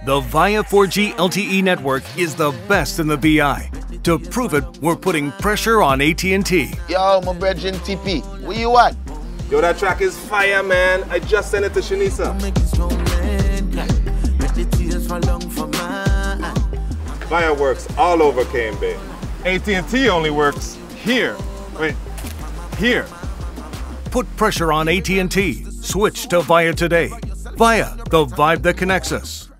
The Viya 4G LTE network is the best in the VI. To prove it, we're putting pressure on AT&T. Yo, my brethren Tippy, where you at? Yo, that track is fire, man. I just sent it to Shanisa. Viya works all over KMB. AT&T only works here. Wait, here. Put pressure on AT&T. Switch to Viya today. Viya, the vibe that connects us.